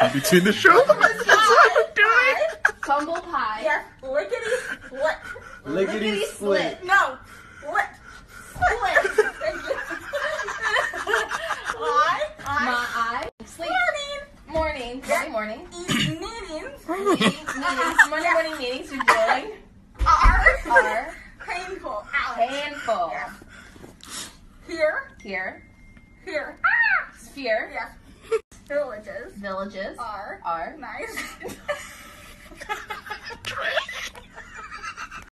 Between the shoulders. That's what I'm doing. Humble pie. Yes. Lickety split. Lickety split. No. Split. Split. Thank you. I. Sleep. Morning. Morning. Meetings. Morning meetings. You're doing. Are. Painful. Ouch. Painful. Yes. Here. Here. Sphere. Yes. Villages. Villages. Are. Are. Nice.